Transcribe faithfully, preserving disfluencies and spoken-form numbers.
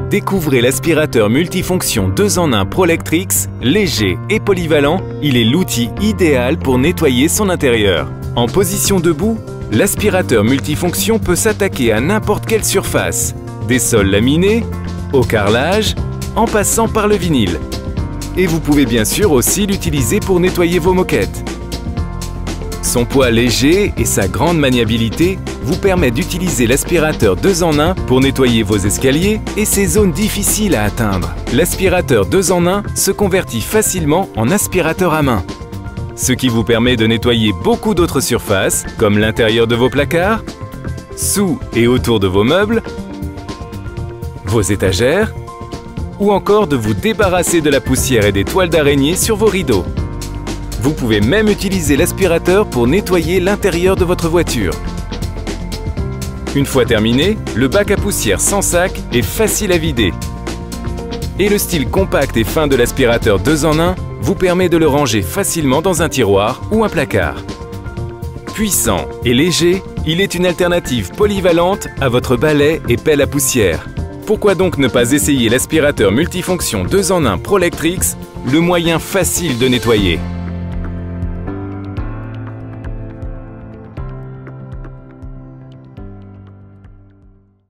Découvrez l'aspirateur multifonction deux en un Prolectrix, léger et polyvalent, il est l'outil idéal pour nettoyer son intérieur. En position debout, l'aspirateur multifonction peut s'attaquer à n'importe quelle surface, des sols laminés, au carrelage, en passant par le vinyle. Et vous pouvez bien sûr aussi l'utiliser pour nettoyer vos moquettes. Son poids léger et sa grande maniabilité vous permettent d'utiliser l'aspirateur deux en un pour nettoyer vos escaliers et ces zones difficiles à atteindre. L'aspirateur deux en un se convertit facilement en aspirateur à main, ce qui vous permet de nettoyer beaucoup d'autres surfaces comme l'intérieur de vos placards, sous et autour de vos meubles, vos étagères, ou encore de vous débarrasser de la poussière et des toiles d'araignée sur vos rideaux. Vous pouvez même utiliser l'aspirateur pour nettoyer l'intérieur de votre voiture. Une fois terminé, le bac à poussière sans sac est facile à vider. Et le style compact et fin de l'aspirateur deux en un vous permet de le ranger facilement dans un tiroir ou un placard. Puissant et léger, il est une alternative polyvalente à votre balai et pelle à poussière. Pourquoi donc ne pas essayer l'aspirateur multifonction deux en un Prolectrix, le moyen facile de nettoyer ?